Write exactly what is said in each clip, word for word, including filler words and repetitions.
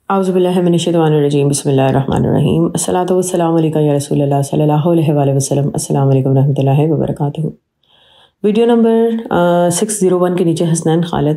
اعوذ باللہ من الشیطان الرجیم بسم اللہ الرحمن الرحیم الصلاۃ والسلام علیکم یا رسول اللہ صلی اللہ علیہ وآلہ وسلم۔ السلام علیکم ورحمۃ اللہ وبرکاتہ۔ Video number six zero one کے نیچے حسنین خالد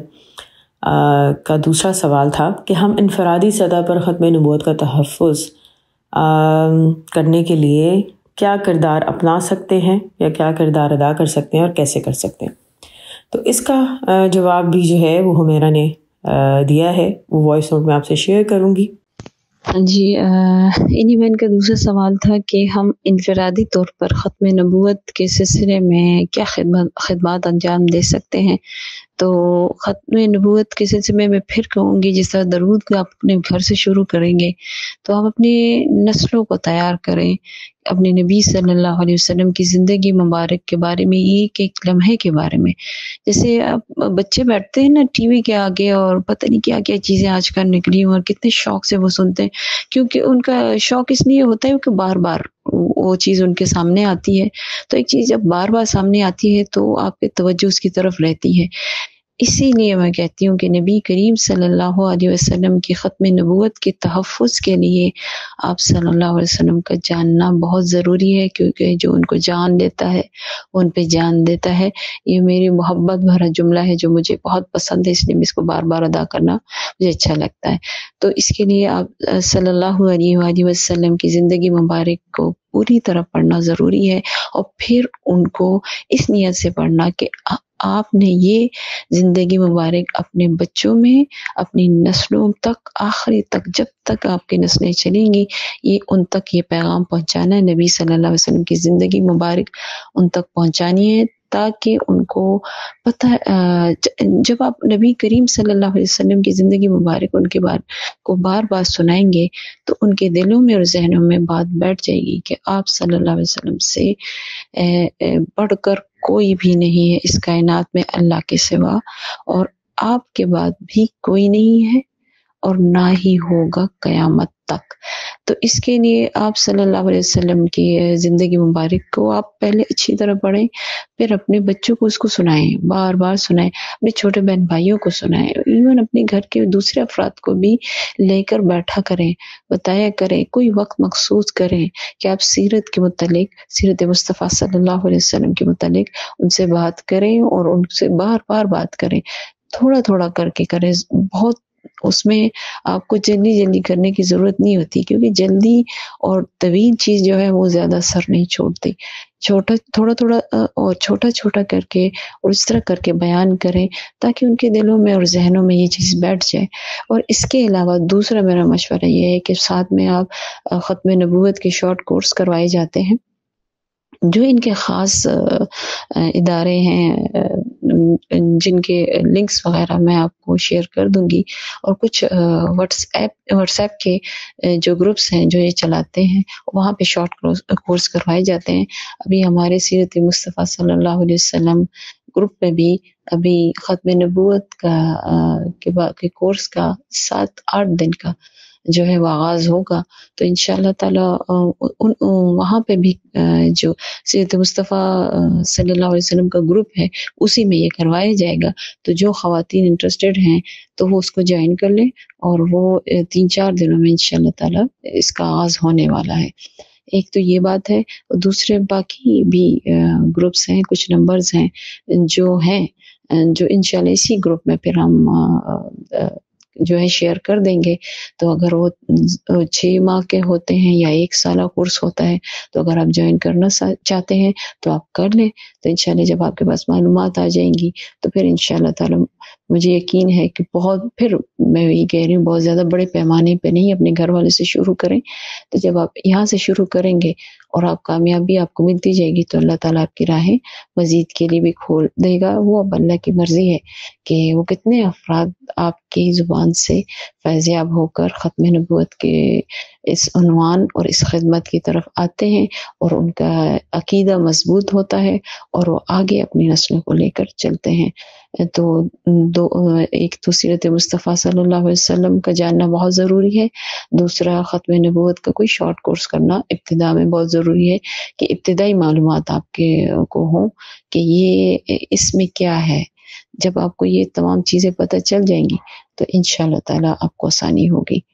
آ, کا دوسرا سوال تھا کہ ہم انفرادی سطح پر ختم نبوت کا تحفظ آ, کرنے کے لیے کیا کردار اپنا سکتے ہیں یا کیا کردار ادا کر سکتے ہیں اور کیسے کر سکتے ہیں۔ تو اس کا آ, جواب بھی جو ہے وہ حمیرہ نے دیا ہے، وہ وائس نوٹ میں آپ سے شیئر کروں گی۔ جی انہی میں ان کا دوسرا سوال تھا کہ ہم انفرادی طور پر ختم نبوت کے سلسلے میں کیا خدمات خدمات انجام دے سکتے ہیں۔ تو ختم نبوت کے سلسلے میں پھر کہوں گی، جس طرح درود کو آپ اپنے گھر سے شروع کریں گے تو ہم اپنی نسلوں کو تیار کریں اپنے نبی صلی اللہ علیہ وسلم کی زندگی مبارک کے بارے میں، ایک ایک لمحے کے بارے میں۔ جیسے اب بچے بیٹھتے ہیں نا ٹی وی کے آگے اور پتہ نہیں کیا کیا چیزیں آج کل نکلی اور کتنے شوق سے وہ سنتے ہیں، کیونکہ ان کا شوق اس لیے ہوتا ہے کہ بار بار وہ چیز ان کے سامنے آتی ہے۔ تو ایک چیز جب بار بار سامنے آتی ہے تو آپ کی توجہ اس کی طرف رہتی ہے۔ اسی لیے میں کہتی ہوں کہ نبی کریم صلی اللہ علیہ وسلم کی ختم نبوت کے تحفظ کے لیے آپ صلی اللہ علیہ وسلم کا جاننا بہت ضروری ہے، کیونکہ جو ان کو جان لیتا ہے وہ ان پہ جان دیتا ہے۔ یہ میری محبت بھرا جملہ ہے جو مجھے بہت پسند ہے، اس لیے میں اس کو بار بار ادا کرنا مجھے اچھا لگتا ہے۔ تو اس کے لیے آپ صلی اللہ علیہ وآلہ وسلم کی زندگی مبارک کو پوری طرح پڑھنا ضروری ہے، اور پھر ان کو اس نیت سے پڑھنا کہ آپ نے یہ زندگی مبارک اپنے بچوں میں، اپنی نسلوں تک، آخری تک، جب تک آپ کی نسلیں چلیں گی، یہ ان تک یہ پیغام پہنچانا ہے، نبی صلی اللہ علیہ وسلم کی زندگی مبارک ان تک پہنچانی ہے، تاکہ ان کو پتہ جب آپ نبی کریم صلی اللہ علیہ وسلم کی زندگی مبارک ان کے بار کو بار بار سنائیں گے تو ان کے دلوں میں اور ذہنوں میں بات بیٹھ جائے گی کہ آپ صلی اللہ علیہ وسلم سے بڑھ کر کوئی بھی نہیں ہے اس کائنات میں اللہ کے سوا، اور آپ کے بعد بھی کوئی نہیں ہے اور نہ ہی ہوگا قیامت تک۔ تو اس کے لیے آپ صلی اللہ علیہ وسلم کی زندگی مبارک کو آپ پہلے اچھی طرح پڑھیں، پھر اپنے بچوں کو اس کو سنائیں، بار بار سنائیں، اپنے چھوٹے بہن بھائیوں کو سنائیں، ایون اپنے گھر کے دوسرے افراد کو بھی لے کر بیٹھا کریں، بتایا کریں، کوئی وقت مخصوص کریں کہ آپ سیرت کے متعلق، سیرت مصطفیٰ صلی اللہ علیہ وسلم کے متعلق ان سے بات کریں اور ان سے بار بار بات کریں، تھوڑا تھوڑا کر کے کریں۔ بہت اس میں آپ کو جلدی جلدی کرنے کی ضرورت نہیں ہوتی، کیونکہ جلدی اور طویل چیز جو ہے وہ زیادہ اثر نہیں چھوڑتی۔ چھوٹا تھوڑا تھوڑا اور چھوٹا چھوٹا کر کے اور اس طرح کر کے بیان کریں تاکہ ان کے دلوں میں اور ذہنوں میں یہ چیز بیٹھ جائے۔ اور اس کے علاوہ دوسرا میرا مشورہ یہ ہے کہ ساتھ میں آپ ختم نبوت کے شارٹ کورس کروائے جاتے ہیں، جو ان کے خاص ادارے ہیں جن کے لنکس وغیرہ میں آپ کو شیئر کر دوں گی، اور کچھ واٹس ایپ واٹس ایپ کے جو گروپس ہیں جو یہ چلاتے ہیں وہاں پہ شارٹ کورس کروائے جاتے ہیں۔ ابھی ہمارے سیرت مصطفیٰ صلی اللہ علیہ وسلم گروپ میں بھی ابھی ختم نبوت کا کے کورس کا سات آٹھ دن کا جو ہے وہ آغاز ہوگا، تو انشاءاللہ تعالی وہاں پہ بھی جو سیرت مصطفیٰ صلی اللہ علیہ وسلم کا گروپ ہے اسی میں یہ کروایا جائے گا۔ تو جو خواتین انٹرسٹڈ ہیں تو وہ اس کو جوائن کر لیں، اور وہ تین چار دنوں میں انشاءاللہ تعالی اس کا آغاز ہونے والا ہے۔ ایک تو یہ بات ہے، دوسرے باقی بھی گروپس ہیں، کچھ نمبرز ہیں جو ہیں جو انشاءاللہ اسی گروپ میں پھر ہم جو ہے شیئر کر دیں گے۔ تو اگر وہ چھ ماہ کے ہوتے ہیں یا ایک سالہ کورس ہوتا ہے، تو اگر آپ جوائن کرنا چاہتے ہیں تو آپ کر لیں۔ تو انشاءاللہ جب آپ کے پاس معلومات آ جائیں گی تو پھر انشاءاللہ تعالی مجھے یقین ہے کہ بہت، پھر میں یہ کہہ رہی ہوں بہت زیادہ بڑے پیمانے پہ نہیں، اپنے گھر والے سے شروع کریں۔ تو جب آپ یہاں سے شروع کریں گے اور آپ کامیابی آپ کو ملتی جائے گی تو اللہ تعالیٰ آپ کی راہیں مزید کے لیے بھی کھول دے گا۔ وہ اب اللہ کی مرضی ہے کہ وہ کتنے افراد آپ کی زبان سے فیضیاب ہو کر ختم نبوت کے اس عنوان اور اس خدمت کی طرف آتے ہیں، اور ان کا عقیدہ مضبوط ہوتا ہے اور وہ آگے اپنی نسلوں کو لے کر چلتے ہیں۔ تو دو ایک تو سیرت مصطفیٰ صلی اللہ علیہ وسلم کا جاننا بہت ضروری ہے، دوسرا ختم نبوت کا کوئی شارٹ کورس کرنا ابتدا میں بہت ضروری ہے کہ ابتدائی معلومات آپ کے کو ہوں کہ یہ اس میں کیا ہے۔ جب آپ کو یہ تمام چیزیں پتہ چل جائیں گی تو انشاءاللہ تعالی آپ کو آسانی ہوگی۔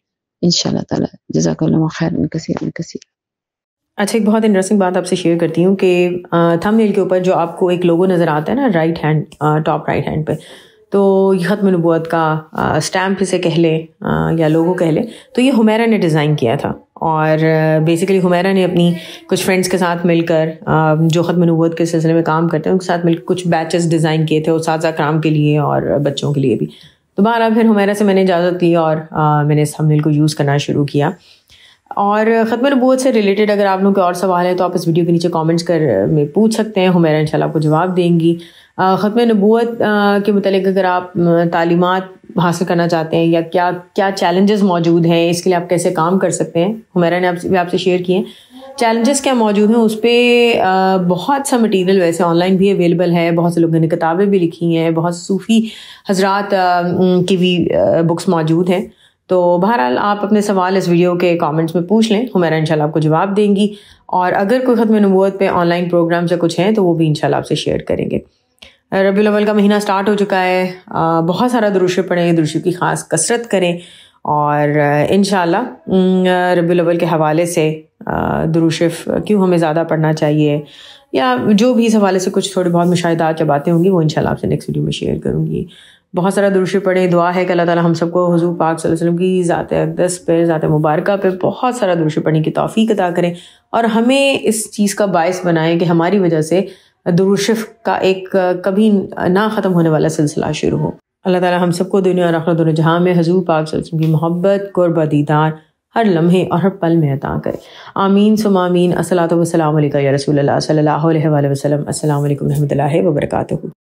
انشاءاللہ تعالی. جزاک اللہ خیرا کثیرا کثیرا. اچھا، ایک بہت انٹرسٹنگ بات آپ سے شیئر کرتی ہوں کہ تھم نیل کے اوپر جو آپ کو ایک لوگو نظر آتا ہے نا right hand top right hand پہ، تو یہ ختم نبوت کا اسٹیمپ اسے کہہ لے یا لوگو کہہ لے، تو یہ حمیرہ نے ڈیزائن کیا تھا. اور بیسیکلی حمیرہ نے اپنی کچھ فرینڈس کے ساتھ مل کر جو ختم نبوت کے سلسلے میں کام کرتے ہیں ان کے ساتھ مل کر کچھ بیچز ڈیزائن کیے تھے اساتذہ کرام کے لیے اور بچوں کے لیے بھی. تو بہرحال پھر حمیرہ سے میں نے اجازت لی اور میں نے اس تھم نیل کو یوز کرنا شروع کیا. اور ختم نبوت سے ریلیٹڈ اگر آپ لوگوں کے اور سوال ہے تو آپ اس ویڈیو کے نیچے کامنٹس کر میں پوچھ سکتے ہیں. حمیرہ انشاءاللہ آپ کو جواب دیں گی. ختم نبوت کے متعلق اگر آپ تعلیمات حاصل کرنا چاہتے ہیں یا کیا کیا چیلنجز موجود ہیں، اس کے لیے آپ کیسے کام کر سکتے ہیں، حمیرہ نے آپ آپ سے شیئر کیے ہیں. چیلنجز کیا موجود ہیں اس پہ بہت سا مٹیریل ویسے آن لائن بھی اویلیبل ہے. بہت سے لوگوں نے کتابیں بھی لکھی ہیں، بہت صوفی حضرات کی بھی بکس موجود ہیں. تو بہرحال آپ اپنے سوال اس ویڈیو کے کامنٹس میں پوچھ لیں، حمیرہ انشاءاللہ آپ کو جواب دیں گی. اور اگر کوئی ختم نبوت پہ آن لائن پروگرامس یا کچھ ہیں تو وہ بھی انشاءاللہ آپ سے شیئر کریں گے. ربیع الاول کا مہینہ سٹارٹ ہو چکا ہے. بہت سارا درود شریف پڑھیں، درود شریف کی خاص کثرت کریں. اور انشاءاللہ ربیع الاول کے حوالے سے درود شریف کیوں ہمیں زیادہ پڑھنا چاہیے یا جو بھی اس حوالے سے کچھ تھوڑے بہت مشاہدات یا باتیں ہوں گی وہ انشاءاللہ آپ سے نیکسٹ ویڈیو میں شیئر کروں گی. بہت سارا درود شریف پڑھیں. دعا ہے کہ اللہ تعالیٰ ہم سب کو حضور پاک صلی اللہ علیہ وسلم کی ذات اقدس پہ، ذات مبارکہ پہ بہت سارا درود شریف پڑھنے کی توفیق عطا کریں اور ہمیں اس چیز کا باعث بنائیں کہ ہماری وجہ سے درود شریف کا ایک کبھی نہ ختم ہونے والا سلسلہ شروع ہو. اللہ تعالیٰ ہم سب کو دنیا اور آخرت دونوں جہاں میں حضور پاک صلی اللہ علیہ وسلم کی محبت، قرب، دیدار ہر لمحے اور ہر پل میں عطا کرے. آمین ثم آمین. الصلاۃ والسلام علیکہ یا رسول اللہ صلی اللہ علیہ وآلہ وسلم. السلام علیکم و رحمۃ اللہ وبرکاتہ.